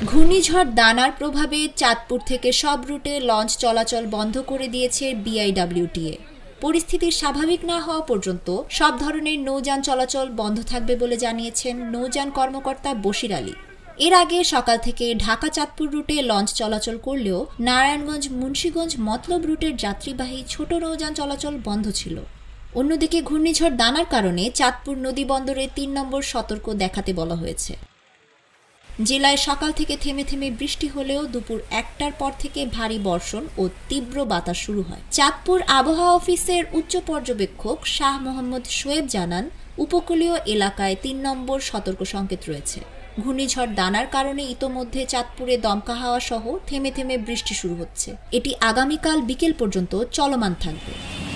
ঘূর্ণিঝড় দানার প্রভাবে চাঁদপুর থেকে সব রুটে লঞ্চ চলাচল বন্ধ করে দিয়েছে বিআইডব্লিউটিএ। পরিস্থিতি স্বাভাবিক না হওয়া পর্যন্ত সব ধরনের নৌযান চলাচল বন্ধ থাকবে বলে জানিয়েছেন নৌযান কর্মকর্তা বশির আলী। এর আগে সকাল থেকে ঢাকা চাঁদপুর রুটে লঞ্চ চলাচল করলেও নারায়ণগঞ্জ মুন্সিগঞ্জ মতলব রুটের যাত্রীবাহী ছোট নৌযান চলাচল বন্ধ ছিল। অন্যদিকে ঘূর্ণিঝড় দানার কারণে চাঁদপুর নদী বন্দরে ৩ নম্বর সতর্ক দেখাতে বলা হয়েছে। জেলায় সকাল থেকে থেমে থেমে বৃষ্টি হলেও দুপুর ১টার পর থেকে ভারী বর্ষণ ও তীব্র বাতাস শুরু হয়। চাঁদপুর আবহাওয়া অফিসের উচ্চ পর্যবেক্ষক শাহ মোহাম্মদ শোয়েব জানান, উপকূলীয় এলাকায় ৩ নম্বর সতর্ক সংকেত রয়েছে। ঘূর্ণিঝড় দানার কারণে ইতোমধ্যে চাঁদপুরে দমকা হাওয়া সহ থেমে থেমে বৃষ্টি শুরু হচ্ছে। এটি আগামীকাল বিকেল পর্যন্ত চলমান থাকবে।